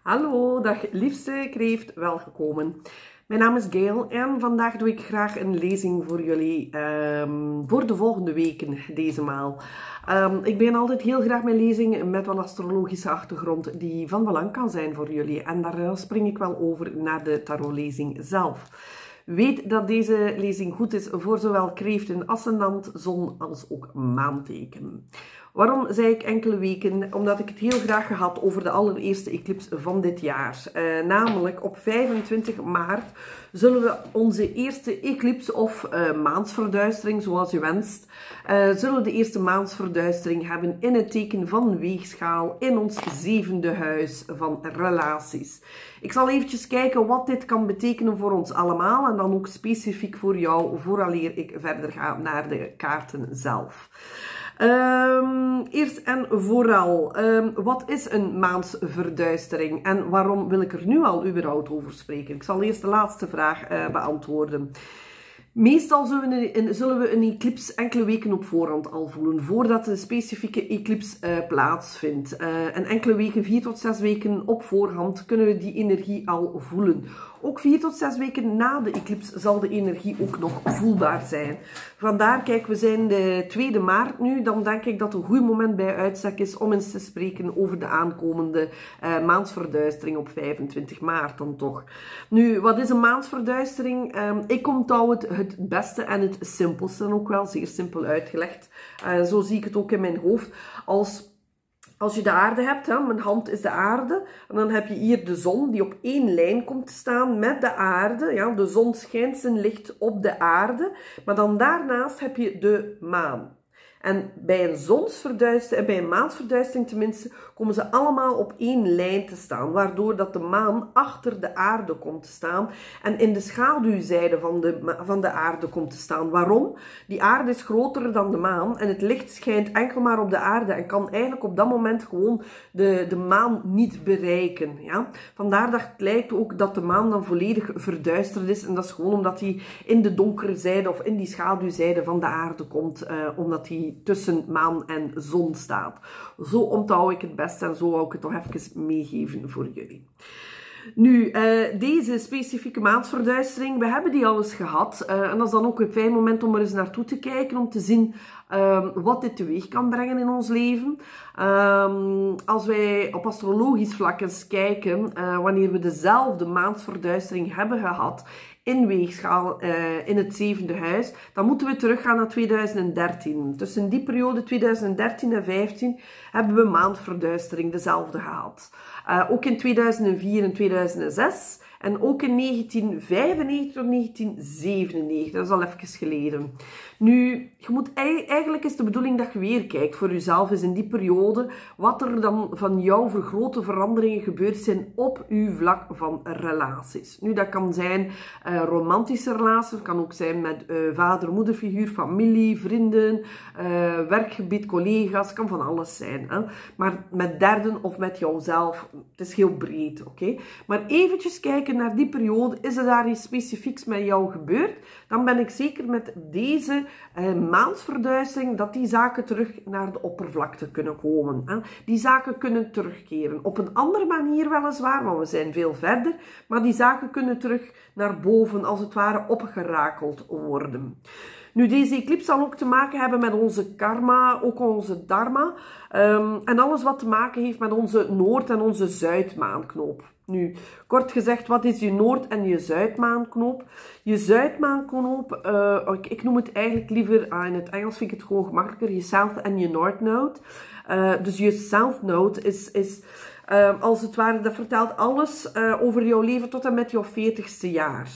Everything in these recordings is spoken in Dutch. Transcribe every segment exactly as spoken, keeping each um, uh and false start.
Hallo, dag liefste kreeft, welgekomen. Mijn naam is Gail en vandaag doe ik graag een lezing voor jullie um, voor de volgende weken deze maal. Um, ik begin altijd heel graag mijn lezing met een astrologische achtergrond die van belang kan zijn voor jullie. En daar spring ik wel over naar de tarotlezing zelf. Weet dat deze lezing goed is voor zowel kreeften, ascendant, zon als ook maanteken. Waarom zei ik enkele weken? Omdat ik het heel graag gehad over de allereerste eclipse van dit jaar. Uh, namelijk op vijfentwintig maart zullen we onze eerste eclipse of uh, maansverduistering, zoals je wenst, uh, zullen we de eerste maansverduistering hebben in het teken van weegschaal in ons zevende huis van relaties. Ik zal eventjes kijken wat dit kan betekenen voor ons allemaal en dan ook specifiek voor jou, vooraleer ik verder ga naar de kaarten zelf. Um, eerst en vooral, um, wat is een maansverduistering en waarom wil ik er nu al überhaupt over spreken? Ik zal eerst de laatste vraag uh, beantwoorden. Meestal zullen we, een, zullen we een eclipse enkele weken op voorhand al voelen, voordat de specifieke eclipse uh, plaatsvindt. Uh, en enkele weken, vier tot zes weken op voorhand, kunnen we die energie al voelen. Ook vier tot zes weken na de eclipse zal de energie ook nog voelbaar zijn. Vandaar, kijk, we zijn de tweede maart nu, dan denk ik dat het een goed moment bij uitstek is om eens te spreken over de aankomende uh, maansverduistering op vijfentwintig maart dan toch. Nu, wat is een maansverduistering? Um, ik onthoud het het beste en het simpelste, ook wel zeer simpel uitgelegd. Uh, zo zie ik het ook in mijn hoofd. Als Als je de aarde hebt, hè, mijn hand is de aarde, en dan heb je hier de zon die op één lijn komt te staan met de aarde. Ja, de zon schijnt zijn licht op de aarde, maar dan daarnaast heb je de maan. En bij een zonsverduistering, bij een maansverduistering tenminste, komen ze allemaal op één lijn te staan, waardoor dat de maan achter de aarde komt te staan en in de schaduwzijde van de, van de aarde komt te staan. Waarom? Die aarde is groter dan de maan en het licht schijnt enkel maar op de aarde en kan eigenlijk op dat moment gewoon de, de maan niet bereiken. Ja? Vandaar dat het lijkt ook dat de maan dan volledig verduisterd is en dat is gewoon omdat hij in de donkere zijde of in die schaduwzijde van de aarde komt, uh, omdat hij tussen maan en zon staat. Zo onthoud ik het best en zo wou ik het nog even meegeven voor jullie. Nu, uh, deze specifieke maansverduistering, we hebben die al eens gehad. Uh, en dat is dan ook een fijn moment om er eens naartoe te kijken, om te zien uh, wat dit teweeg kan brengen in ons leven. Um, als wij op astrologisch vlak eens kijken, uh, wanneer we dezelfde maansverduistering hebben gehad, in weegschaal uh, in het zevende huis, dan moeten we teruggaan naar tweeduizend dertien. Tussen die periode tweeduizend dertien en vijftien hebben we maandverduistering dezelfde gehad. Uh, ook in tweeduizend vier en tweeduizend zes en ook in negentien vijfennegentig tot negentien zevenennegentig. Dat is al even geleden. Nu, je moet, eigenlijk is de bedoeling dat je weer kijkt voor jezelf is in die periode wat er dan van jou voor grote veranderingen gebeurd zijn op uw vlak van relaties. Nu, dat kan zijn uh, romantische relaties, het kan ook zijn met uh, vader, moederfiguur, familie, vrienden, uh, werkgebied, collega's, kan van alles zijn. Hè? Maar met derden of met jouzelf, het is heel breed, oké? Okay? Maar eventjes kijken naar die periode, is er daar iets specifieks met jou gebeurd? Dan ben ik zeker met deze uh, maansverduistering dat die zaken terug naar de oppervlakte kunnen komen. Hè? Die zaken kunnen terugkeren. Op een andere manier weliswaar, want we zijn veel verder, maar die zaken kunnen terug naar boven, als het ware opgerakeld worden. Nu, deze eclipse zal ook te maken hebben met onze karma, ook onze dharma. Um, en alles wat te maken heeft met onze Noord- en onze Zuidmaanknoop. Nu, kort gezegd, wat is je Noord- en je Zuidmaanknoop? Je Zuidmaanknoop, uh, ik, ik noem het eigenlijk liever, uh, in het Engels vind ik het gewoon gemakkelijker, je South en je North Node. Uh, dus je South Node is... is Uh, als het ware, dat vertelt alles uh, over jouw leven tot en met jouw veertigste jaar.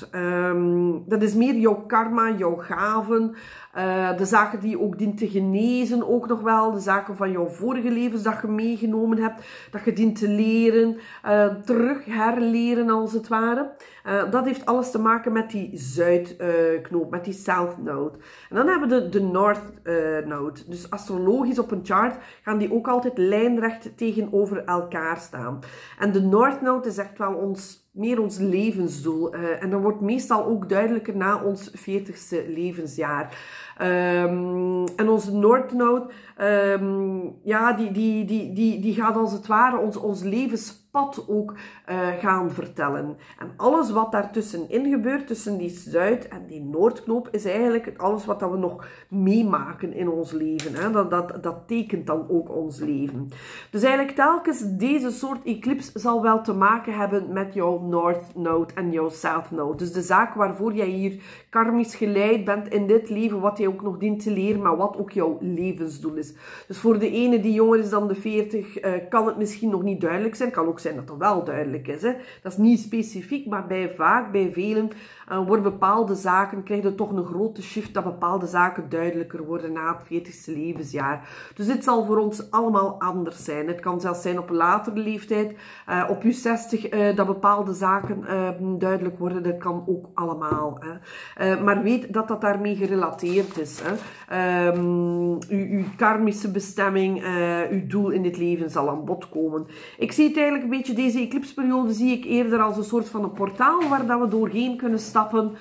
Um, dat is meer jouw karma, jouw gaven, uh, de zaken die je ook dient te genezen, ook nog wel. De zaken van jouw vorige levens dat je meegenomen hebt, dat je dient te leren, uh, terug herleren als het ware. Uh, dat heeft alles te maken met die Zuidknoop, uh, met die South Node. En dan hebben we de, de North uh, Node. Dus astrologisch op een chart gaan die ook altijd lijnrecht tegenover elkaar staan. En de North Node is echt wel ons meer ons levensdoel. Uh, en dat wordt meestal ook duidelijker na ons veertigste levensjaar. Um, en onze North Node, um, ja, die, die, die, die, die gaat als het ware ons, ons levenspad ook uh, gaan vertellen. En alles wat daartussenin gebeurt, tussen die Zuid- en die Noordknoop, is eigenlijk alles wat dat we nog meemaken in ons leven. Hè. Dat, dat, dat tekent dan ook ons leven. Dus eigenlijk telkens deze soort eclipse zal wel te maken hebben met jouw North Node en jouw South Node. Dus de zaak waarvoor jij hier karmisch geleid bent in dit leven, wat jij ook nog dient te leren, maar wat ook jouw levensdoel is. Dus voor de ene die jonger is dan de veertig, uh, kan het misschien nog niet duidelijk zijn. Kan ook zijn dat het wel duidelijk is. Hè? Dat is niet specifiek, maar bij vaak, bij velen, uh, worden bepaalde zaken, krijg je toch een grote shift dat bepaalde zaken duidelijker worden na het veertigste levensjaar. Dus dit zal voor ons allemaal anders zijn. Het kan zelfs zijn op een latere leeftijd, uh, op je zestig, uh, dat bepaalde zaken uh, duidelijk worden. Dat kan ook allemaal. Hè? Uh, maar weet dat dat daarmee gerelateerd is. Hè? Um, uw, uw karmische bestemming, uh, uw doel in dit leven zal aan bod komen. Ik zie het eigenlijk een beetje, deze eclipsperiode zie ik eerder als een soort van een portaal waar dat we doorheen kunnen stappen.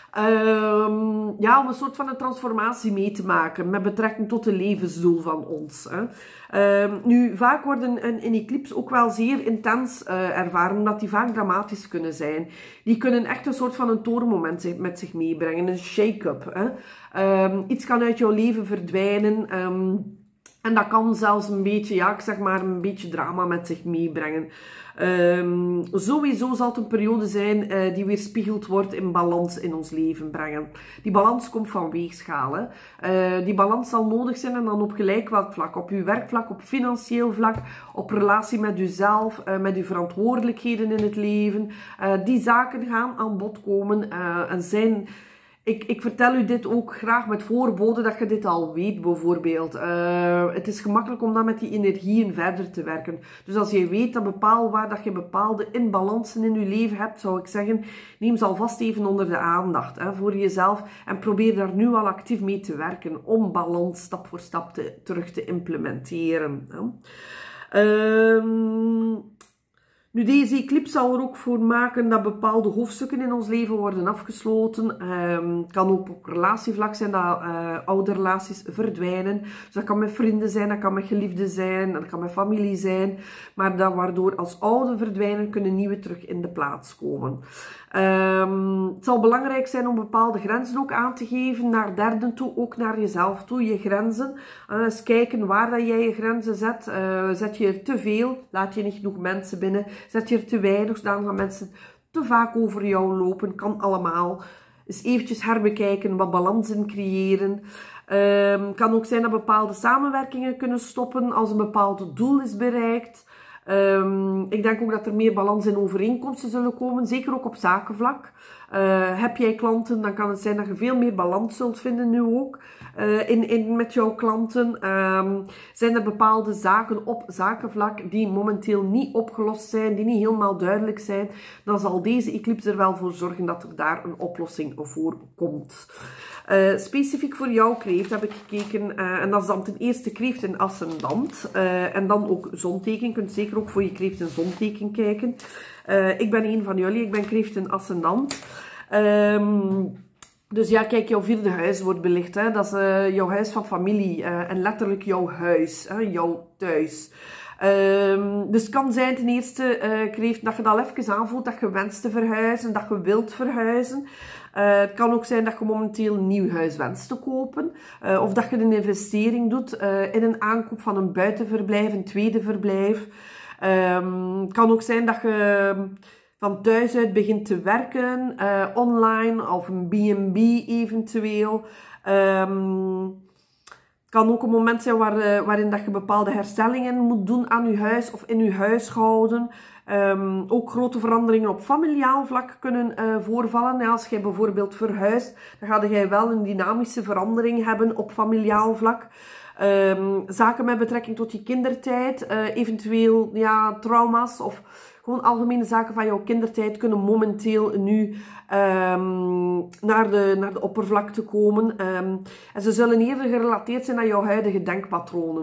Um, ja, om een soort van een transformatie mee te maken met betrekking tot het levensdoel van ons. Hè. Um, nu, vaak worden een, een eclipse ook wel zeer intens uh, ervaren, omdat die vaak dramatisch kunnen zijn. Die kunnen echt een soort van een toormoment met zich meebrengen, een shake-up. Um, iets kan uit jouw leven verdwijnen. Um, En dat kan zelfs een beetje, ja, ik zeg maar, een beetje drama met zich meebrengen. Um, sowieso zal het een periode zijn uh, die weerspiegeld wordt in balans in ons leven brengen. Die balans komt van weegschalen. Uh, die balans zal nodig zijn en dan op gelijk welk vlak. Op uw werkvlak, op financieel vlak, op relatie met uzelf, uh, met uw verantwoordelijkheden in het leven. Uh, die zaken gaan aan bod komen uh, en zijn... Ik, ik vertel u dit ook graag met voorbode dat je dit al weet, bijvoorbeeld. Uh, het is gemakkelijk om dan met die energieën verder te werken. Dus als je weet dat, bepaal waar, dat je bepaalde inbalansen in je leven hebt, zou ik zeggen, neem ze alvast even onder de aandacht hè, voor jezelf. En probeer daar nu al actief mee te werken om balans stap voor stap te, terug te implementeren. Hè. Um, Nu, deze eclipse zal er ook voor maken dat bepaalde hoofdstukken in ons leven worden afgesloten. Um, het kan ook op relatievlak zijn dat uh, oude relaties verdwijnen. Dus dat kan met vrienden zijn, dat kan met geliefden zijn, dat kan met familie zijn. Maar dat waardoor als oude verdwijnen, kunnen nieuwe terug in de plaats komen. Um, het zal belangrijk zijn om bepaalde grenzen ook aan te geven naar derden toe, ook naar jezelf toe, je grenzen. Uh, eens kijken waar dat jij je grenzen zet. Uh, zet je er te veel, laat je niet genoeg mensen binnen. Zet je er te weinig, dan gaan mensen te vaak over jou lopen. Kan allemaal. Eens eventjes herbekijken, wat balansen creëren. Um, kan ook zijn dat bepaalde samenwerkingen kunnen stoppen als een bepaald doel is bereikt. Um, ik denk ook dat er meer balans en overeenkomsten zullen komen, zeker ook op zakenvlak. Uh, heb jij klanten, dan kan het zijn dat je veel meer balans zult vinden nu ook uh, in, in, met jouw klanten. Um, zijn er bepaalde zaken op zakenvlak die momenteel niet opgelost zijn, die niet helemaal duidelijk zijn, dan zal deze eclipse er wel voor zorgen dat er daar een oplossing voor komt. Uh, specifiek voor jouw kreeft heb ik gekeken, uh, en dat is dan ten eerste kreeft en ascendant, uh, en dan ook zonteken. Je kunt zeker ook voor je kreeft en zonteken kijken. Uh, ik ben een van jullie, ik ben kreeft en ascendant. Um, dus ja, kijk, jouw vierde huis wordt belicht. Hè? Dat is uh, jouw huis van familie uh, en letterlijk jouw huis, hè? Jouw thuis. Um, dus het kan zijn ten eerste, uh, kreeft, dat je dat al even aanvoelt, dat je wenst te verhuizen, dat je wilt verhuizen. Uh, het kan ook zijn dat je momenteel een nieuw huis wenst te kopen. Uh, of dat je een investering doet uh, in een aankoop van een buitenverblijf, een tweede verblijf. Um, het kan ook zijn dat je van thuis uit begint te werken, uh, online of een B en B eventueel. Um, Het kan ook een moment zijn waar, uh, waarin dat je bepaalde herstellingen moet doen aan je huis of in je huishouden. Um, ook grote veranderingen op familiaal vlak kunnen uh, voorvallen. Ja, als jij bijvoorbeeld verhuist, dan ga jij wel een dynamische verandering hebben op familiaal vlak. Um, zaken met betrekking tot je kindertijd, uh, eventueel ja, trauma's of gewoon algemene zaken van jouw kindertijd kunnen momenteel nu um, naar, de, naar de oppervlakte komen. Um, en ze zullen eerder gerelateerd zijn aan jouw huidige denkpatronen.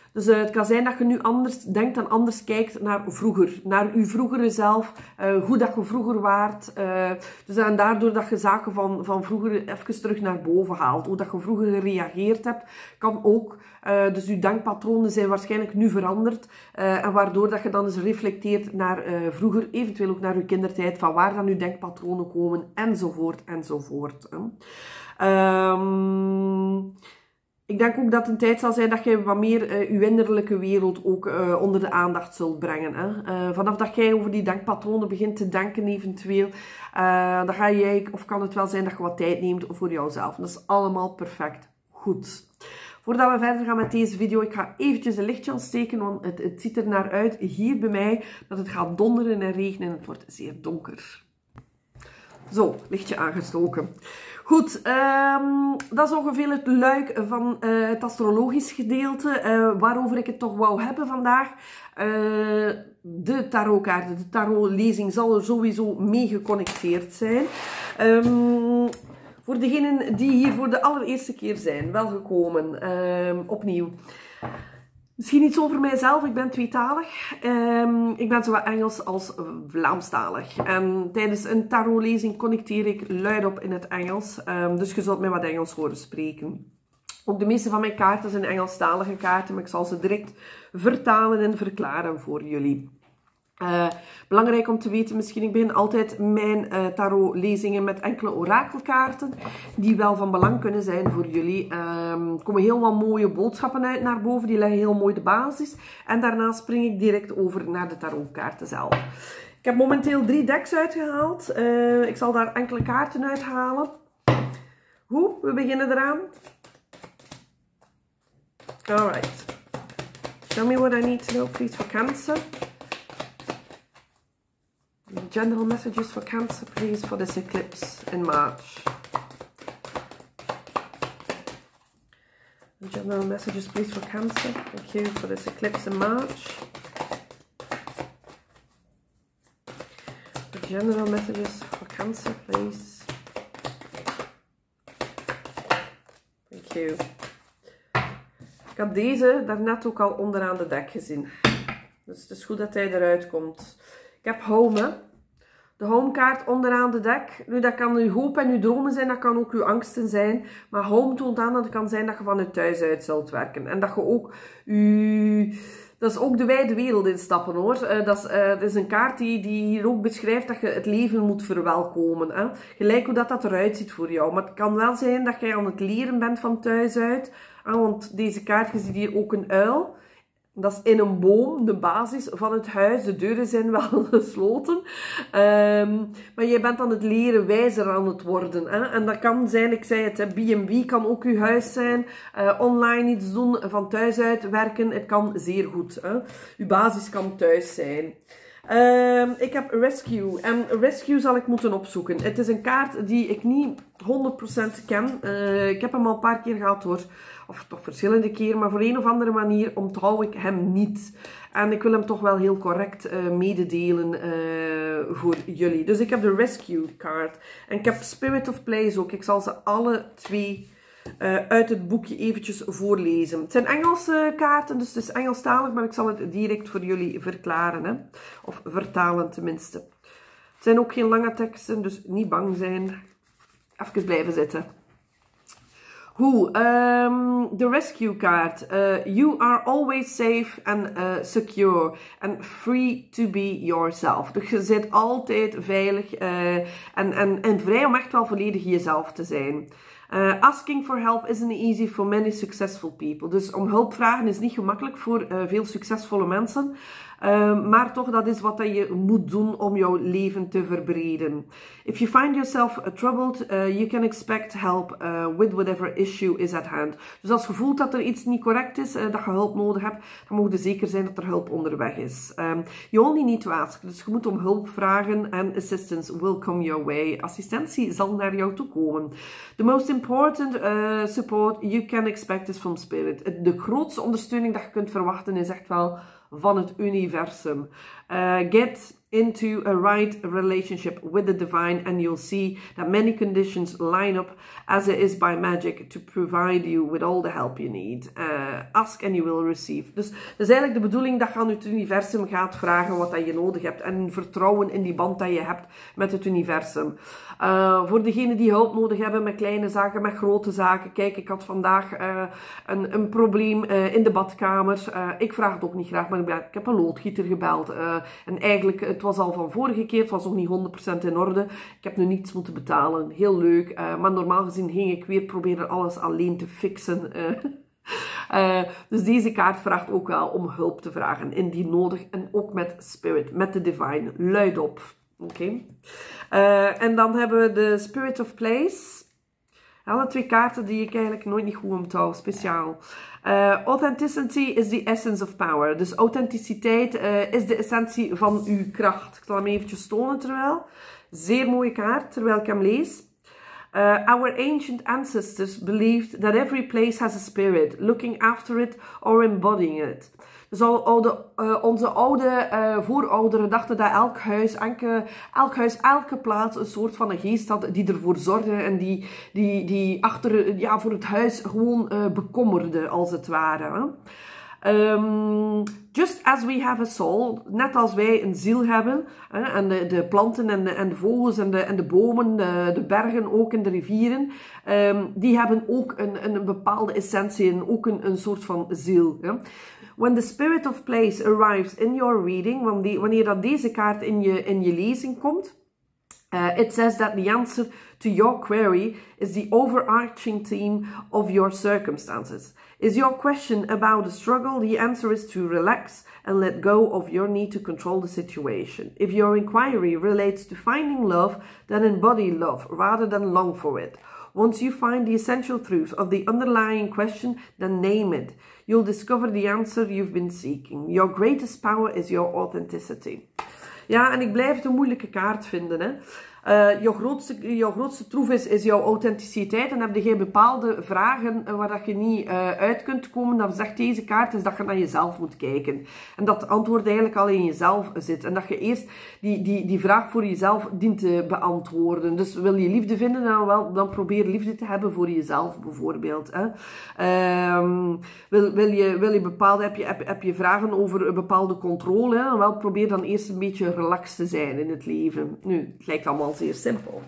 Dus uh, het kan zijn dat je nu anders denkt en anders kijkt naar vroeger. Naar je vroegere zelf. Uh, hoe dat je vroeger waart. Uh, dus en daardoor dat je zaken van, van vroeger even terug naar boven haalt. Hoe dat je vroeger gereageerd hebt, kan ook. Uh, dus je denkpatronen zijn waarschijnlijk nu veranderd. Uh, en waardoor dat je dan eens reflecteert naar uh, vroeger. Eventueel ook naar je kindertijd. Van waar dan je denkpatronen komen. Enzovoort enzovoort. Hè. Um, Ik denk ook dat het een tijd zal zijn dat je wat meer uh, je innerlijke wereld ook uh, onder de aandacht zult brengen. Hè? Uh, vanaf dat jij over die denkpatronen begint te denken eventueel, uh, dan ga je, of kan het wel zijn dat je wat tijd neemt voor jouzelf. Dat is allemaal perfect goed. Voordat we verder gaan met deze video, ik ga eventjes een lichtje aansteken, want het, het ziet er naar uit hier bij mij dat het gaat donderen en regenen en het wordt zeer donker. Zo, lichtje aangestoken. Goed, um, dat is ongeveer het luik van uh, het astrologisch gedeelte, uh, waarover ik het toch wou hebben vandaag. Uh, de tarotkaarten, de tarotlezing zal er sowieso mee geconnecteerd zijn. Um, voor degenen die hier voor de allereerste keer zijn, welgekomen, um, opnieuw. Misschien iets over mijzelf. Ik ben tweetalig. Um, ik ben zowel Engels als Vlaamstalig. En tijdens een tarotlezing connecteer ik luidop in het Engels. Um, dus je zult mij wat Engels horen spreken. Ook de meeste van mijn kaarten zijn Engelstalige kaarten, maar ik zal ze direct vertalen en verklaren voor jullie. Uh, belangrijk om te weten misschien, ik begin altijd mijn uh, tarotlezingen met enkele orakelkaarten die wel van belang kunnen zijn voor jullie. Um, er komen heel wat mooie boodschappen uit naar boven, die leggen heel mooi de basis. En daarna spring ik direct over naar de tarotkaarten zelf. Ik heb momenteel drie decks uitgehaald. Uh, ik zal daar enkele kaarten uithalen. Goed, we beginnen eraan. Alright. Tell me what I need to know, please, for Cancer. General messages for Cancer, please, for this eclipse in March. General messages, please, for Cancer. Thank you for this eclipse in March. The general messages for Cancer, please. Thank you. Ik had deze daarnet ook al onderaan de dek gezien. Dus het is goed dat hij eruit komt. Ik heb home, hè. De homekaart onderaan de dek. Nu, dat kan uw hoop en uw dromen zijn, dat kan ook uw angsten zijn. Maar home toont aan dat het kan zijn dat je van het thuis uit zult werken. En dat je ook uw... Dat is ook de wijde wereld instappen, hoor. Uh, dat, is, uh, dat is een kaart die, die hier ook beschrijft dat je het leven moet verwelkomen. Hè? Gelijk hoe dat, dat eruit ziet voor jou. Maar het kan wel zijn dat jij aan het leren bent van thuis uit. Uh, want deze kaart, je ziet hier ook een uil. Dat is in een boom, de basis van het huis. De deuren zijn wel gesloten. Um, maar je bent aan het leren, wijzer aan het worden. Hè? En dat kan zijn, ik zei het, B en B kan ook uw huis zijn. Uh, online iets doen, van thuis uit werken. Het kan zeer goed. Hè? Uw basis kan thuis zijn. Um, ik heb Rescue. En Rescue zal ik moeten opzoeken. Het is een kaart die ik niet honderd procent ken. Uh, ik heb hem al een paar keer gehad, hoor. Of toch verschillende keren, maar voor een of andere manier onthoud ik hem niet. En ik wil hem toch wel heel correct uh, mededelen uh, voor jullie. Dus ik heb de Rescue kaart. En ik heb Spirit of Place ook. Ik zal ze alle twee uh, uit het boekje eventjes voorlezen. Het zijn Engelse kaarten, dus het is Engelstalig, maar ik zal het direct voor jullie verklaren. Hè? Of vertalen tenminste. Het zijn ook geen lange teksten, dus niet bang zijn. Even blijven zitten. Hoe? Um, de rescue kaart. Uh, you are always safe and uh, secure and free to be yourself. Dus je zit altijd veilig uh, en, en, en vrij om echt wel volledig jezelf te zijn. Uh, asking for help isn't easy for many successful people. Dus om hulp vragen is niet gemakkelijk voor uh, veel succesvolle mensen. Uh, maar toch, dat is wat dat je moet doen om jouw leven te verbreden. If you find yourself uh, troubled, uh, you can expect help uh, with whatever issue is at hand. Dus als je voelt dat er iets niet correct is, uh, dat je hulp nodig hebt, dan mag je zeker zijn dat er hulp onderweg is. Um, you only need to ask. Dus je moet om hulp vragen en assistance will come your way. Assistentie zal naar jou toe komen. The most important uh, support you can expect is from spirit. De grootste ondersteuning dat je kunt verwachten is echt wel van het universum. Uh, get into a right relationship with the divine and you'll see that many conditions line up as it is by magic to provide you with all the help you need. Uh, ask and you will receive. Dus dat is eigenlijk de bedoeling dat je aan het universum gaat vragen wat dat je nodig hebt en vertrouwen in die band dat je hebt met het universum. Uh, voor degenen die hulp nodig hebben met kleine zaken, met grote zaken. Kijk, ik had vandaag uh, een, een probleem uh, in de badkamer. Uh, ik vraag het ook niet graag, maar ik, ben, ik heb een loodgieter gebeld. Uh, en eigenlijk, het was al van vorige keer, het was nog niet honderd procent in orde. Ik heb nu niets moeten betalen. Heel leuk. Uh, maar normaal gezien ging ik weer proberen alles alleen te fixen. Uh, Uh, dus deze kaart vraagt ook wel om hulp te vragen, indien nodig. En ook met spirit, met de divine. Luid op. Oké. Okay. Uh, en dan hebben we de Spirit of Place. Alle twee kaarten die ik eigenlijk nooit niet goed onthoud, speciaal. Uh, authenticity is the essence of power. Dus authenticiteit uh, is de essentie van uw kracht. Ik zal hem eventjes tonen terwijl. Zeer mooie kaart, terwijl ik hem lees. Uh, our ancient ancestors believed that every place has a spirit, looking after it or embodying it. Dus oude, uh, onze oude uh, voorouderen dachten dat elk huis, elke, elk huis, elke plaats een soort van een geest had die ervoor zorgde en die, die, die achter, ja, voor het huis gewoon uh, bekommerde, als het ware. Hè? Um, just as we have a soul, net als wij een ziel hebben, hè, en de, de planten en de, en de vogels en de, en de bomen, de, de bergen ook en de rivieren, um, die hebben ook een, een bepaalde essentie en ook een, een soort van ziel. Hè. When the spirit of place arrives in your reading, wanneer, wanneer dat deze kaart in je, in je lezing komt, Uh, it says that the answer to your query is the overarching theme of your circumstances. Is your question about a struggle? The answer is to relax and let go of your need to control the situation. If your inquiry relates to finding love, then embody love rather than long for it. Once you find the essential truth of the underlying question, then name it. You'll discover the answer you've been seeking. Your greatest power is your authenticity. Ja, en ik blijf het een moeilijke kaart vinden. Hè. Uh, jouw, grootste, jouw grootste troef is, is jouw authenticiteit. En heb je bepaalde vragen uh, waar dat je niet uh, uit kunt komen, dan zegt deze kaart is dat je naar jezelf moet kijken. En dat het antwoord eigenlijk al in jezelf zit. En dat je eerst die, die, die vraag voor jezelf dient te beantwoorden. Dus wil je liefde vinden, dan, wel, dan probeer liefde te hebben voor jezelf bijvoorbeeld. Hè. Um, wil, wil, je, wil je bepaalde, heb je, heb, heb je vragen over een bepaalde controle, hè, dan wel probeer dan eerst een beetje relaxed te zijn in het leven. Nu, het lijkt allemaal zeer simpel.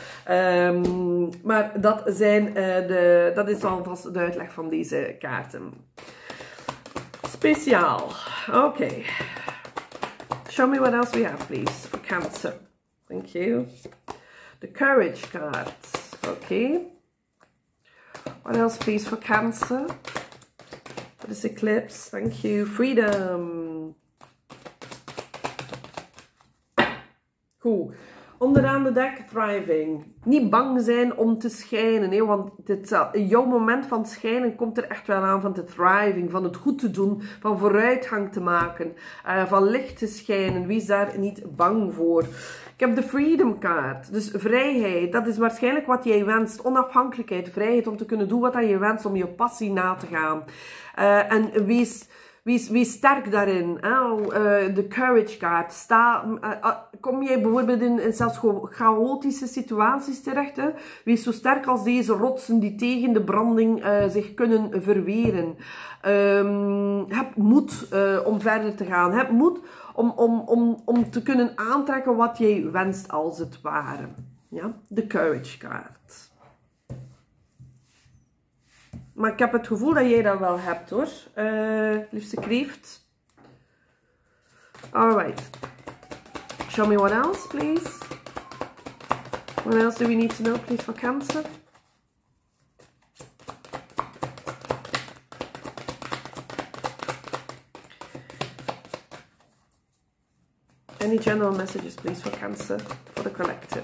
Um, maar dat, zijn, uh, de, dat is alvast de uitleg van deze kaarten. Speciaal. Oké. Okay. Show me what else we have, please. For Cancer. Thank you. The Courage card. Okay. What else, please, for Cancer? For this eclipse. Thank you. Freedom. Cool. Onderaan de dek, thriving. Niet bang zijn om te schijnen, hè, want dit, jouw moment van schijnen komt er echt wel aan, van de thriving, van het goed te doen, van vooruitgang te maken, uh, van licht te schijnen. Wees daar niet bang voor. Ik heb de Freedom kaart, dus vrijheid, dat is waarschijnlijk wat jij wenst. Onafhankelijkheid, vrijheid om te kunnen doen wat je wenst, om je passie na te gaan. Uh, en wees... Wees, wees sterk daarin. Hè? Uh, de Courage kaart. Sta, uh, uh, kom jij bijvoorbeeld in, in zelfs chaotische situaties terecht. Hè? Wees zo sterk als deze rotsen die tegen de branding uh, zich kunnen verweren. Um, heb moed uh, om verder te gaan. Heb moed om, om, om, om te kunnen aantrekken wat jij wenst als het ware. Ja? De Courage kaart. Maar ik heb het gevoel dat jij dat wel hebt, hoor. Uh, liefste kreeft. Alright. Show me what else, please. What else do we need to know, please, for Cancer? Any general messages, please, for Cancer, for the collective.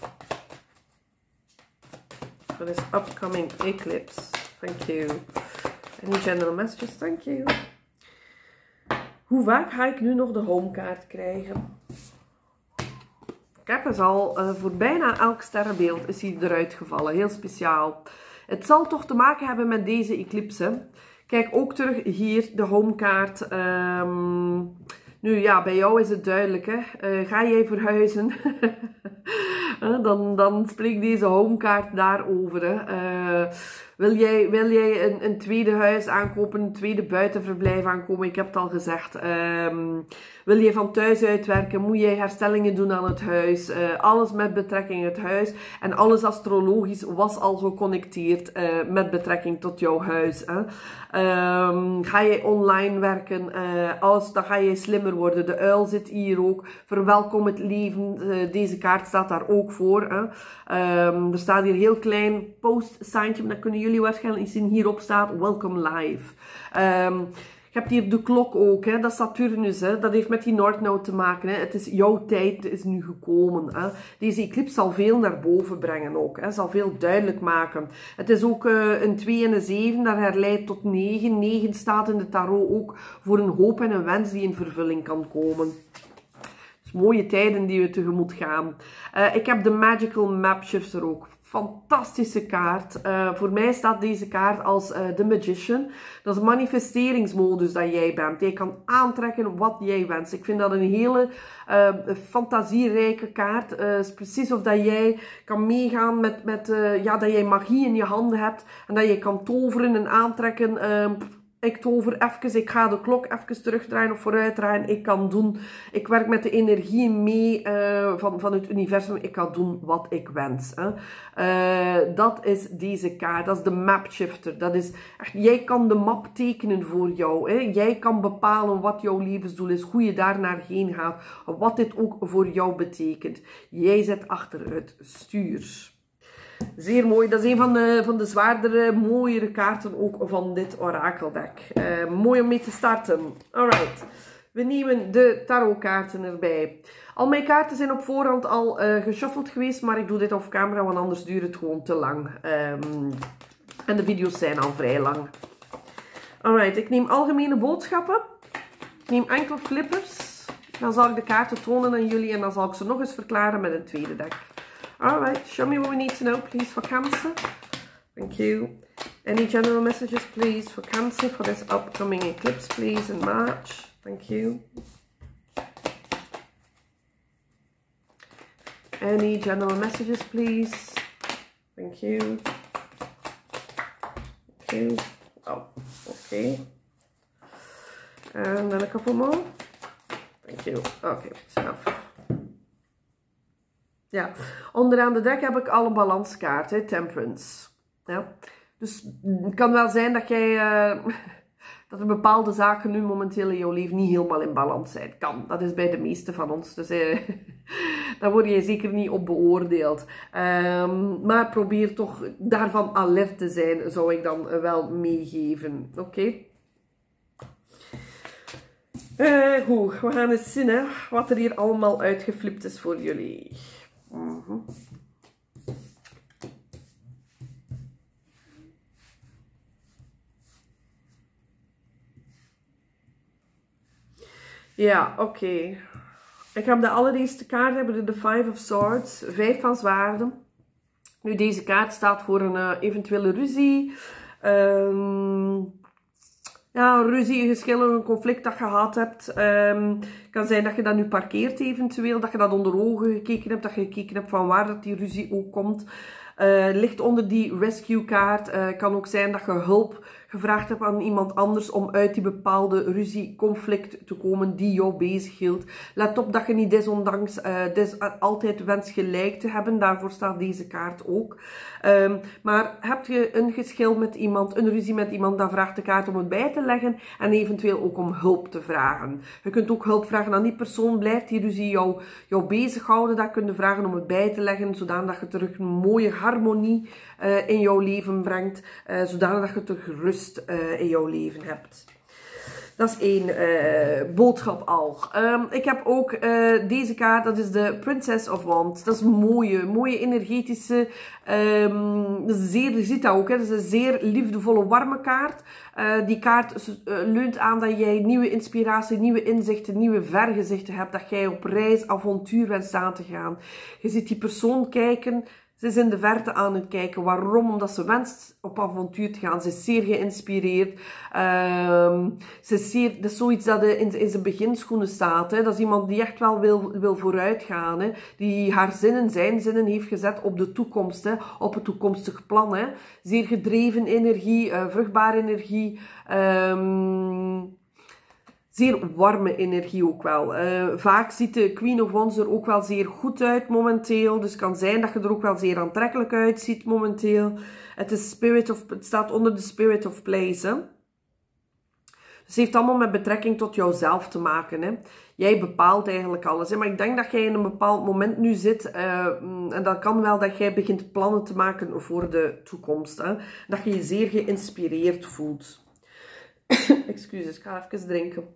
For this upcoming eclipse. Thank you. Any general messages? Thank you. Hoe vaak ga ik nu nog de home kaart krijgen? Ik heb het al, uh, voor bijna elk sterrenbeeld is hij eruit gevallen. Heel speciaal. Het zal toch te maken hebben met deze eclipse. Kijk ook terug hier de home kaart. Um, Nu ja, bij jou is het duidelijk, hè. Uh, ga jij verhuizen? dan, dan spreekt deze homekaart daarover. Hè. Uh, wil jij, wil jij een, een tweede huis aankopen, een tweede buitenverblijf aankomen? Ik heb het al gezegd. Um, wil je van thuis uitwerken? Moet jij herstellingen doen aan het huis? Uh, alles met betrekking het huis. En alles astrologisch was al geconnecteerd uh, met betrekking tot jouw huis. Hè. Um, ga je online werken? Uh, alles, dan ga je slimmer worden. De uil zit hier ook. Verwelkom het leven. Uh, deze kaart staat daar ook voor. Hè. Um, er staat hier heel klein post-signtje. Dat kunnen jullie waarschijnlijk zien. Hierop staat Welcome Live. Um, Je hebt hier de klok ook, hè? Dat is Saturnus, hè? Dat heeft met die Noordnode te maken. Hè? Het is jouw tijd is nu gekomen. Hè? Deze eclipse zal veel naar boven brengen ook, hè? Zal veel duidelijk maken. Het is ook uh, een twee en een zeven, dat herleidt tot negen. negen staat in de tarot ook voor een hoop en een wens die in vervulling kan komen. Dus mooie tijden die we tegemoet gaan. Uh, ik heb de Magical Map Shifter ook. Fantastische kaart. Uh, voor mij staat deze kaart als uh, The Magician. Dat is manifesteringsmodus dat jij bent. Jij kan aantrekken wat jij wenst. Ik vind dat een hele uh, fantasierijke kaart. Uh, het is precies of dat jij kan meegaan met, met uh, ja, dat jij magie in je handen hebt. En dat je kan toveren en aantrekken. Uh, Ik tover even, ik ga de klok even terugdraaien of vooruit draaien. Ik kan doen, ik werk met de energie mee uh, van, van het universum. Ik kan doen wat ik wens. Hè. Uh, dat is deze kaart, dat is de map shifter. Dat is echt, jij kan de map tekenen voor jou. Hè. Jij kan bepalen wat jouw levensdoel is, hoe je daar naar heen gaat. Wat dit ook voor jou betekent. Jij zit achter het stuur. Zeer mooi. Dat is een van de, van de zwaardere, mooiere kaarten ook van dit orakeldek. Uh, mooi om mee te starten. Alright. We nemen de tarotkaarten erbij. Al mijn kaarten zijn op voorhand al uh, geshuffeld geweest, maar ik doe dit off camera, want anders duurt het gewoon te lang. Um, en de video's zijn al vrij lang. Alright. Ik neem algemene boodschappen. Ik neem enkel flippers. Dan zal ik de kaarten tonen aan jullie en dan zal ik ze nog eens verklaren met een tweede dek. Alright, show me what we need to know, please, for Cancer. Thank you. Any general messages, please, for Cancer for this upcoming eclipse, please, in March. Thank you. Any general messages, please. Thank you. Thank you. Oh, okay. And then a couple more. Thank you. Okay, it's enough. Ja, onderaan de dek heb ik al een balanskaart, Temperance. Ja. Dus het kan wel zijn dat jij, uh, dat er bepaalde zaken nu momenteel in jouw leven niet helemaal in balans zijn. Kan, dat is bij de meeste van ons. Dus uh, daar word je zeker niet op beoordeeld. Um, maar probeer toch daarvan alert te zijn, zou ik dan wel meegeven. Oké. Okay. Uh, goed, we gaan eens zien hè, wat er hier allemaal uitgeflipt is voor jullie. Mm-hmm. Ja, oké. Okay. Ik heb de allereerste kaart, hebben we de Five of Swords, vijf van zwaarden. Nu, deze kaart staat voor een uh, eventuele ruzie. Um, Ja, een ruzie, een geschil, een conflict dat je gehad hebt. Het um, kan zijn dat je dat nu parkeert eventueel. Dat je dat onder ogen gekeken hebt. Dat je gekeken hebt van waar dat die ruzie ook komt. Uh, ligt onder die rescue kaart. Het uh, kan ook zijn dat je hulp gevraagd hebt aan iemand anders om uit die bepaalde ruzie, conflict te komen die jou bezighield. Let op dat je niet desondanks uh, des, uh, altijd wenst gelijk te hebben. Daarvoor staat deze kaart ook. Um, maar heb je een geschil met iemand, een ruzie met iemand, dan vraagt de kaart om het bij te leggen en eventueel ook om hulp te vragen. Je kunt ook hulp vragen aan die persoon. Blijft die ruzie jou, jou bezighouden, dan kun je vragen om het bij te leggen, zodat je terug een mooie harmonie uh, in jouw leven brengt, uh, zodat je terug rust Uh, in jouw leven hebt. Dat is één uh, boodschap al. Um, ik heb ook uh, deze kaart, dat is de Princess of Wands. Dat is een mooie, mooie energetische, um, dat is zeer, je ziet dat ook, hè? Dat is een zeer liefdevolle, warme kaart. Uh, die kaart uh, leunt aan dat jij nieuwe inspiratie, nieuwe inzichten, nieuwe vergezichten hebt. Dat jij op reis, avontuur wenst aan te gaan. Je ziet die persoon kijken. Ze is in de verte aan het kijken. Waarom? Omdat ze wenst op avontuur te gaan. Ze is zeer geïnspireerd. Um, ze is zeer, dat is zoiets dat in, in zijn beginschoenen staat. Hè. Dat is iemand die echt wel wil, wil vooruitgaan. Hè. Die haar zinnen, zijn zinnen heeft gezet op de toekomst. Hè. Op het toekomstig plan. Hè. Zeer gedreven energie, uh, vruchtbare energie. Um, Zeer warme energie ook wel. Uh, vaak ziet de Queen of Wands er ook wel zeer goed uit momenteel. Dus het kan zijn dat je er ook wel zeer aantrekkelijk uitziet momenteel. Het, is spirit of, het staat onder de Spirit of Place. Hè? Dus het heeft allemaal met betrekking tot jouzelf te maken. Hè? Jij bepaalt eigenlijk alles. Hè? Maar ik denk dat jij in een bepaald moment nu zit. Uh, en dat kan wel dat jij begint plannen te maken voor de toekomst. Hè? Dat je je zeer geïnspireerd voelt. Excuses, ik ga even drinken.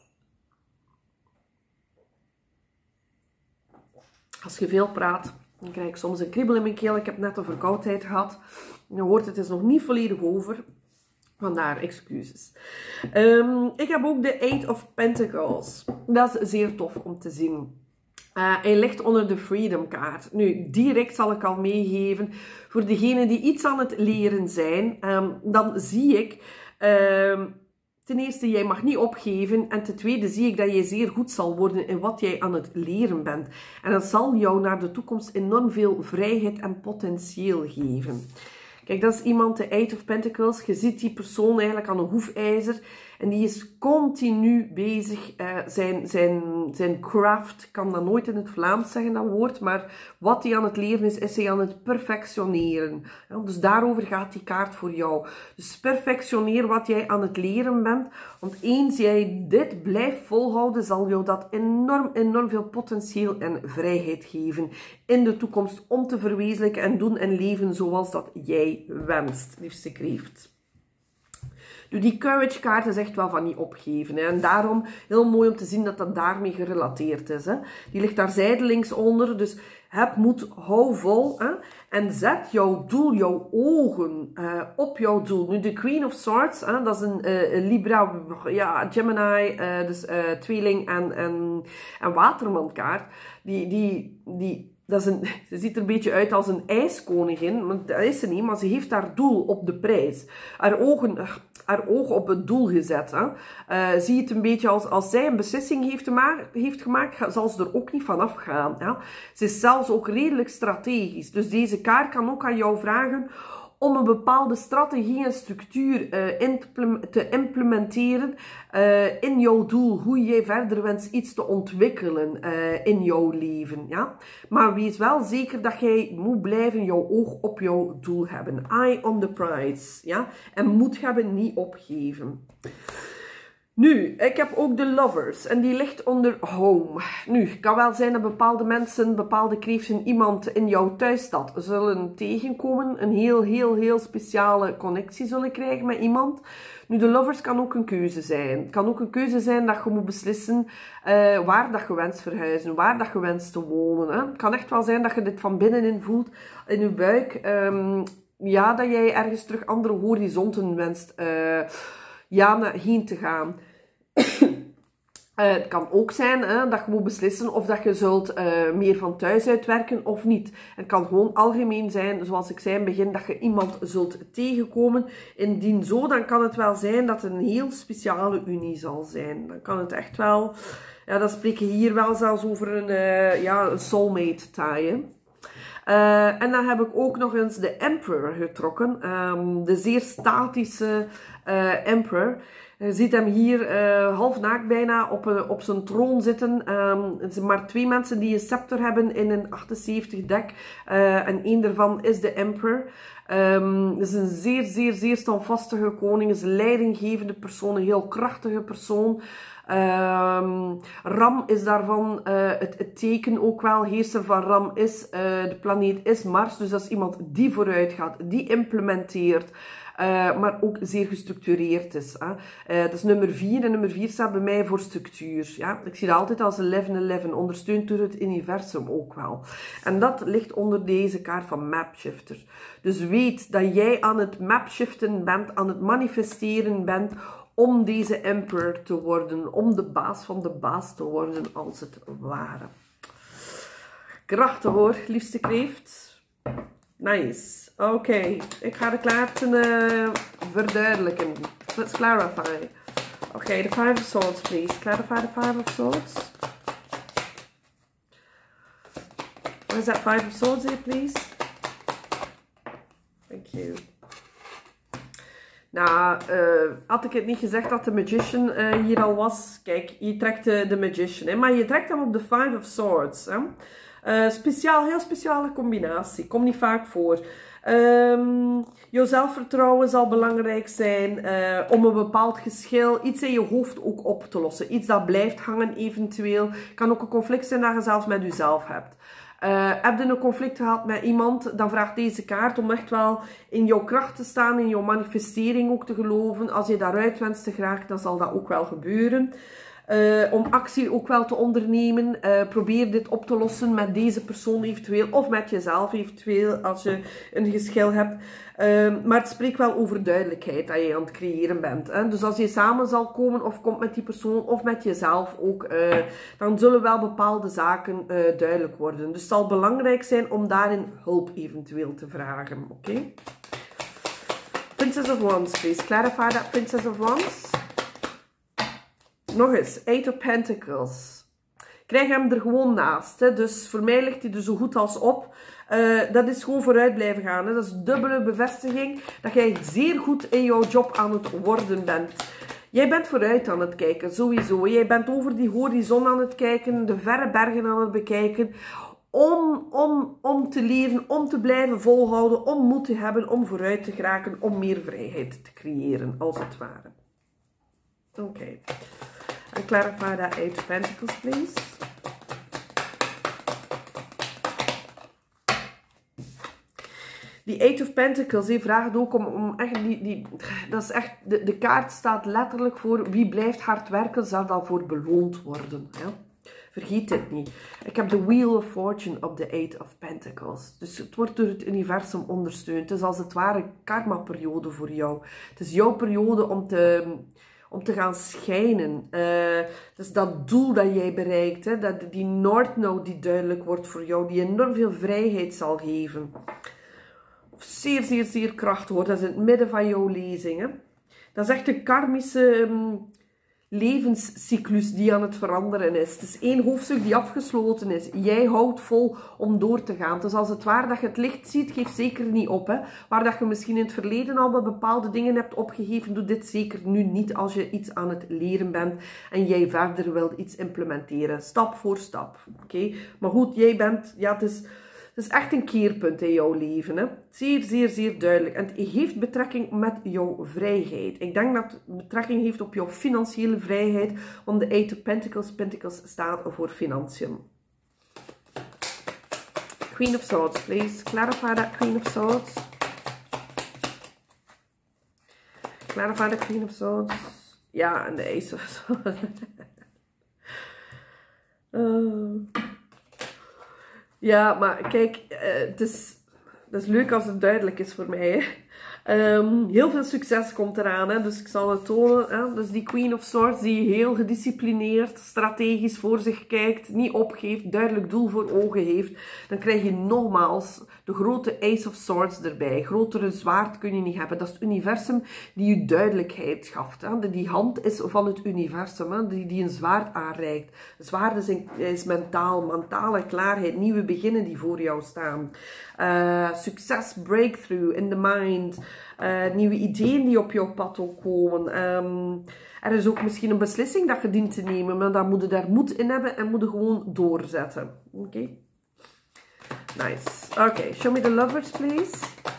Als je veel praat, dan krijg ik soms een kriebel in mijn keel. Ik heb net een verkoudheid gehad. Je hoort het is nog niet volledig over. Vandaar excuses. Um, ik heb ook de Eight of Pentacles. Dat is zeer tof om te zien. Uh, hij ligt onder de Freedom kaart. Nu, direct zal ik al meegeven. Voor degenen die iets aan het leren zijn, um, dan zie ik... Um, Ten eerste, jij mag niet opgeven. En ten tweede zie ik dat je zeer goed zal worden in wat jij aan het leren bent. En dat zal jou naar de toekomst enorm veel vrijheid en potentieel geven. Kijk, dat is iemand, de Eight of Pentacles. Je ziet die persoon eigenlijk aan een hoefijzer. En die is continu bezig. Uh, zijn, zijn, zijn craft, ik kan dat nooit in het Vlaams zeggen, dat woord. Maar wat hij aan het leren is, is hij aan het perfectioneren. Ja, dus daarover gaat die kaart voor jou. Dus perfectioneer wat jij aan het leren bent. Want eens jij dit blijft volhouden, zal jou dat enorm, enorm veel potentieel en vrijheid geven. In de toekomst om te verwezenlijken en doen en leven zoals dat jij wenst, liefste kreeft. Dus die courage kaart is echt wel van niet opgeven. Hè. En daarom heel mooi om te zien dat dat daarmee gerelateerd is. Hè. Die ligt daar zijdelings onder. Dus heb moed, hou vol. Hè. En zet jouw doel, jouw ogen uh, op jouw doel. Nu de Queen of Swords, hè, dat is een, uh, een Libra, ja, Gemini, uh, dus uh, tweeling en, en, en waterman kaart. Die... die, die Dat is een, ze ziet er een beetje uit als een ijskoningin, maar dat is ze niet, maar ze heeft haar doel op de prijs. Haar ogen, haar ogen op het doel gezet. Hè. Uh, zie het een beetje als, als zij een beslissing heeft, gemaakt, heeft gemaakt, zal ze er ook niet vanaf gaan. Hè. Ze is zelfs ook redelijk strategisch. Dus deze kaart kan ook aan jou vragen om een bepaalde strategie en structuur uh, te implementeren uh, in jouw doel. Hoe jij verder wenst iets te ontwikkelen uh, in jouw leven. Ja? Maar wees wel zeker dat jij moet blijven jouw oog op jouw doel hebben. Eye on the prize. Ja? En moet hebben, niet opgeven. Nu, ik heb ook de Lovers en die ligt onder Home. Nu, het kan wel zijn dat bepaalde mensen, bepaalde kreeften, iemand in jouw thuisstad zullen tegenkomen. Een heel, heel, heel speciale connectie zullen krijgen met iemand. Nu, de Lovers kan ook een keuze zijn. Het kan ook een keuze zijn dat je moet beslissen uh, waar dat je wenst verhuizen, waar dat je wenst te wonen. Hè. Het kan echt wel zijn dat je dit van binnenin voelt in je buik. Um, ja, dat jij ergens terug andere horizonten wenst uh, ja, naar heen te gaan. Uh, het kan ook zijn hè, dat je moet beslissen of dat je zult uh, meer van thuis uitwerken of niet. Het kan gewoon algemeen zijn, zoals ik zei in het begin, dat je iemand zult tegenkomen. Indien zo, dan kan het wel zijn dat het een heel speciale unie zal zijn. Dan kan het echt wel, ja, dan spreek je hier wel zelfs over een, uh, ja, een soulmate tie. Uh, en dan heb ik ook nog eens de Emperor getrokken. Um, de zeer statische uh, Emperor. Je ziet hem hier uh, half naakt bijna op, uh, op zijn troon zitten. Um, het zijn maar twee mensen die een scepter hebben in een achtenzeventig dek. Uh, en één daarvan is de Emperor. Um, het is een zeer, zeer, zeer standvastige koning. Het is een leidinggevende persoon, een heel krachtige persoon. Um, Ram is daarvan uh, het, het teken ook wel. Heerser van Ram is, uh, de planeet is Mars. Dus dat is iemand die vooruit gaat, die implementeert. Uh, maar ook zeer gestructureerd is. Hè. Uh, dat is nummer vier en nummer vier staat bij mij voor structuur. Ja. Ik zie dat altijd als elf elf, ondersteund door het universum ook wel. En dat ligt onder deze kaart van Mapshifter. Dus weet dat jij aan het mapshiften bent, aan het manifesteren bent om deze emperor te worden, om de baas van de baas te worden als het ware. Krachtig hoor, liefste kreeft. Nice. Oké, okay. Ik ga de kaarten uh, verduidelijken. Let's clarify. Oké, okay, the Five of Swords, please. Clarify the Five of Swords. What is that Five of Swords here, please? Thank you. Nou, uh, had ik het niet gezegd dat de Magician uh, hier al was? Kijk, je trekt de, de Magician, hè? Maar je trekt hem op de Five of Swords. Hè? Uh, speciaal, heel speciale combinatie. Komt niet vaak voor. Um, jouw zelfvertrouwen zal belangrijk zijn uh, om een bepaald geschil, iets in je hoofd ook op te lossen. Iets dat blijft hangen eventueel. Kan ook een conflict zijn dat je zelfs met jezelf hebt. Uh, heb je een conflict gehad met iemand, dan vraagt deze kaart om echt wel in jouw kracht te staan, in jouw manifestering ook te geloven. Als je daaruit wenst te geraken, dan zal dat ook wel gebeuren. Uh, om actie ook wel te ondernemen. Uh, probeer dit op te lossen met deze persoon eventueel. Of met jezelf eventueel als je een geschil hebt. Uh, maar het spreekt wel over duidelijkheid dat je aan het creëren bent. Hè? Dus als je samen zal komen of komt met die persoon of met jezelf ook. Uh, dan zullen wel bepaalde zaken uh, duidelijk worden. Dus het zal belangrijk zijn om daarin hulp eventueel te vragen. Oké? Okay? Princess of Wands, please. Clarify that Princess of Wands. Nog eens, Eight of Pentacles. Krijg hem er gewoon naast. Hè. Dus voor mij ligt hij er zo goed als op. Uh, dat is gewoon vooruit blijven gaan. Hè. Dat is dubbele bevestiging dat jij zeer goed in jouw job aan het worden bent. Jij bent vooruit aan het kijken, sowieso. Jij bent over die horizon aan het kijken, de verre bergen aan het bekijken. Om, om, om te leren, om te blijven volhouden, om moed te hebben, om vooruit te geraken, om meer vrijheid te creëren, als het ware. Oké. Okay. And clarify that Eight of Pentacles, please. Die Eight of Pentacles, die vraagt ook om, om echt, die, die, dat is echt, de, de kaart staat letterlijk voor wie blijft hard werken, zal daarvoor beloond worden. Ja? Vergeet dit niet. Ik heb de Wheel of Fortune op de Eight of Pentacles. Dus het wordt door het universum ondersteund. Het is als het ware een karma-periode voor jou. Het is jouw periode om te... om te gaan schijnen. Uh, dus dat doel dat jij bereikt, hè, dat, die North Node die duidelijk wordt voor jou, die enorm veel vrijheid zal geven. Of zeer, zeer, zeer krachtig wordt. Dat is in het midden van jouw lezing. Hè. Dat is echt een karmische um, levenscyclus die aan het veranderen is. Het is één hoofdstuk die afgesloten is. Jij houdt vol om door te gaan. Dus als het ware dat je het licht ziet, geef zeker niet op. Hè. Waar dat je misschien in het verleden al bij bepaalde dingen hebt opgegeven, doe dit zeker nu niet als je iets aan het leren bent en jij verder wilt iets implementeren. Stap voor stap. Oké? Okay? Maar goed, jij bent... Ja, het is... Het is echt een keerpunt in jouw leven. Hè? Zeer, zeer, zeer duidelijk. En het heeft betrekking met jouw vrijheid. Ik denk dat het betrekking heeft op jouw financiële vrijheid. Want de Eight of Pentacles, Pentacles staat voor financiën. Queen of Swords, please. Clarify that Queen of Swords. Clarify the Queen of Swords. Ja, en de Ace of Swords. uh. Ja, maar kijk, uh, het is, het is leuk als het duidelijk is voor mij. Hè. Um, heel veel succes komt eraan, hè, dus ik zal het tonen. Hè. Dus die Queen of Swords die heel gedisciplineerd, strategisch voor zich kijkt, niet opgeeft, duidelijk doel voor ogen heeft. Dan krijg je nogmaals de grote Ace of Swords erbij. Grotere zwaard kun je niet hebben. Dat is het universum die je duidelijkheid schaft. Hè. Die hand is van het universum, hè, die, die een zwaard aanreikt. Zwaard is, in, is mentaal, mentale klaarheid, nieuwe beginnen die voor jou staan. Uh, succes, breakthrough in the mind. Uh, nieuwe ideeën die op jouw pad ook komen. Um, er is ook misschien een beslissing dat je dient te nemen, maar dan moet je daar moed in hebben en moet je gewoon doorzetten. Oké? Okay? Nice. Oké, okay, show me the lovers, please.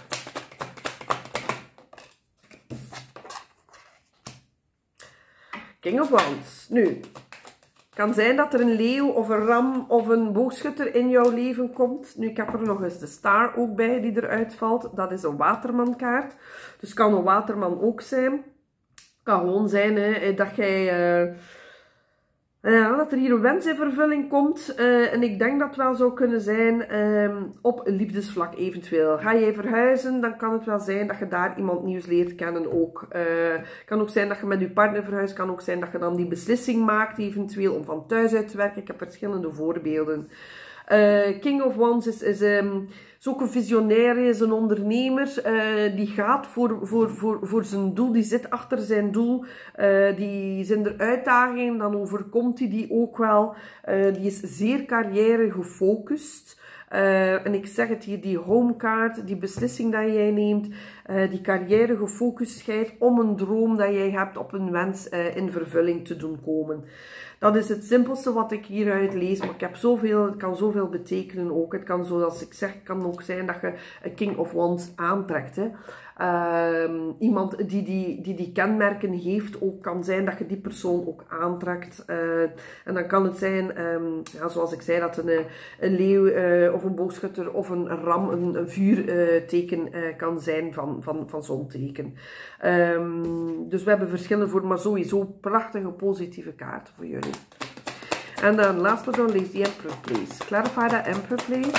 King of Wands. Nu, kan zijn dat er een leeuw of een ram of een boogschutter in jouw leven komt. Nu, ik heb er nog eens de Star ook bij die eruit valt. Dat is een watermankaart. Dus kan een waterman ook zijn. Kan gewoon zijn hè, dat jij... Uh, ja, dat er hier een wens in vervulling komt. Uh, en ik denk dat het wel zou kunnen zijn um, op liefdesvlak eventueel. Ga jij verhuizen, dan kan het wel zijn dat je daar iemand nieuws leert kennen ook. Het uh, kan ook zijn dat je met je partner verhuist. kan ook zijn dat je dan die beslissing maakt eventueel om van thuis uit te werken. Ik heb verschillende voorbeelden. Uh, King of Wands is, is, um, is ook een visionair, is een ondernemer. Uh, die gaat voor, voor, voor, voor zijn doel, die zit achter zijn doel. Uh, die zijn er uitdagingen, dan overkomt hij die ook wel. Uh, die is zeer carrière gefocust. Uh, en ik zeg het hier, die homekaart, die beslissing dat jij neemt, uh, die carrière gefocustheid om een droom dat jij hebt, op een wens uh, in vervulling te doen komen. Dat is het simpelste wat ik hieruit lees, maar ik heb zoveel, het kan zoveel betekenen ook. Het kan, zoals ik zeg, kan ook zijn dat je een King of Wands aantrekt. Hè. Uh, iemand die die, die die kenmerken heeft, ook kan zijn dat je die persoon ook aantrekt. Uh, en dan kan het zijn, um, ja, zoals ik zei, dat een, een leeuw uh, of een boogschutter of een ram een, een vuurteken uh, uh, kan zijn van, van, van zo'n teken. Um, dus we hebben verschillen voor, maar sowieso prachtige positieve kaarten voor jullie. En dan last but not least, the Emperor, please. Clarify the Emperor, please.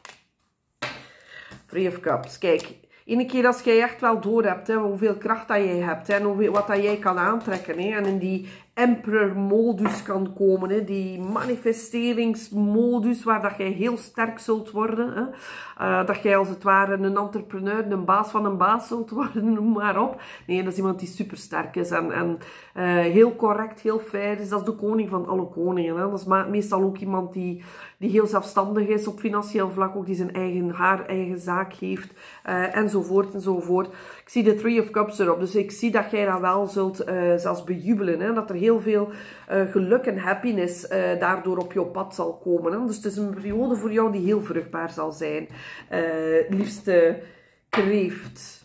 Three of Cups. Kijk. Eén keer als jij echt wel door hebt, hè, hoeveel kracht dat jij hebt, hè, en hoeveel, wat dat jij kan aantrekken, hè, en in die emperor-modus kan komen, hè, die manifesteringsmodus waar dat jij heel sterk zult worden, hè, uh, dat jij als het ware een entrepreneur, een baas van een baas zult worden, noem maar op. Nee, dat is iemand die super sterk is en, en uh, heel correct, heel fair is. Dat is de koning van alle koningen. Hè. Dat is meestal ook iemand die, die heel zelfstandig is op financieel vlak, ook die zijn eigen, haar eigen zaak heeft, uh, enzovoort enzovoort. Ik zie de Three of Cups erop, dus ik zie dat jij dat wel zult uh, zelfs bejubelen, hè, dat er heel veel uh, geluk en happiness uh, daardoor op jouw pad zal komen. Hè. Dus het is een periode voor jou die heel vruchtbaar zal zijn, uh, liefste kreeft.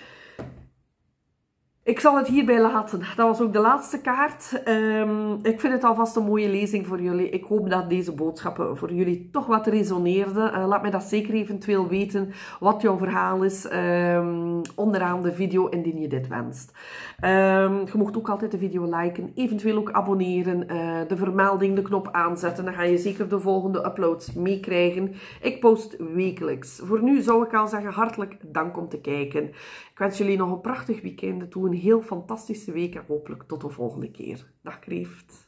Ik zal het hierbij laten. Dat was ook de laatste kaart. Um, ik vind het alvast een mooie lezing voor jullie. Ik hoop dat deze boodschappen voor jullie toch wat resoneerden. Uh, laat mij dat zeker eventueel weten wat jouw verhaal is um, onderaan de video indien je dit wenst. Um, je mocht ook altijd de video liken, eventueel ook abonneren, uh, de vermelding, de knop aanzetten. Dan ga je zeker de volgende uploads meekrijgen. Ik post wekelijks. Voor nu zou ik al zeggen hartelijk dank om te kijken. Ik wens jullie nog een prachtig weekend toe, een heel fantastische week en hopelijk tot de volgende keer. Dag kreeft.